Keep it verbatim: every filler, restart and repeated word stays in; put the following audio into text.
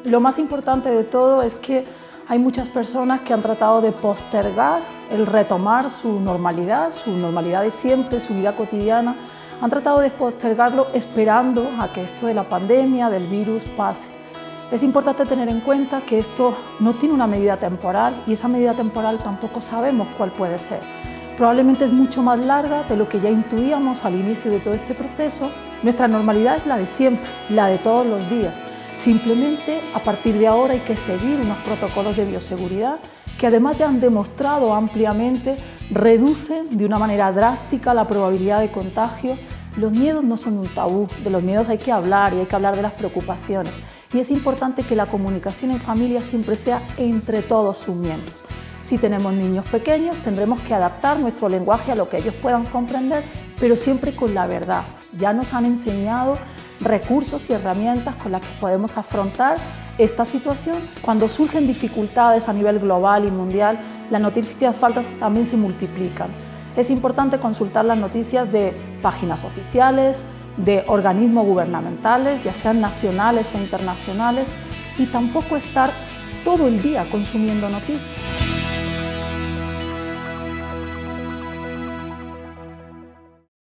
Lo más importante de todo es que hay muchas personas que han tratado de postergar el retomar su normalidad, su normalidad de siempre, su vida cotidiana. Han tratado de postergarlo esperando a que esto de la pandemia, del virus, pase. Es importante tener en cuenta que esto no tiene una medida temporal y esa medida temporal tampoco sabemos cuál puede ser. Probablemente es mucho más larga de lo que ya intuíamos al inicio de todo este proceso. Nuestra normalidad es la de siempre, la de todos los días. Simplemente, a partir de ahora hay que seguir unos protocolos de bioseguridad que además ya han demostrado ampliamente reducen de una manera drástica la probabilidad de contagio. Los miedos no son un tabú, de los miedos hay que hablar y hay que hablar de las preocupaciones. Y es importante que la comunicación en familia siempre sea entre todos sus miembros. Si tenemos niños pequeños, tendremos que adaptar nuestro lenguaje a lo que ellos puedan comprender, pero siempre con la verdad. Ya nos han enseñado recursos y herramientas con las que podemos afrontar esta situación. Cuando surgen dificultades a nivel global y mundial, las noticias falsas también se multiplican. Es importante consultar las noticias de páginas oficiales, de organismos gubernamentales, ya sean nacionales o internacionales, y tampoco estar todo el día consumiendo noticias.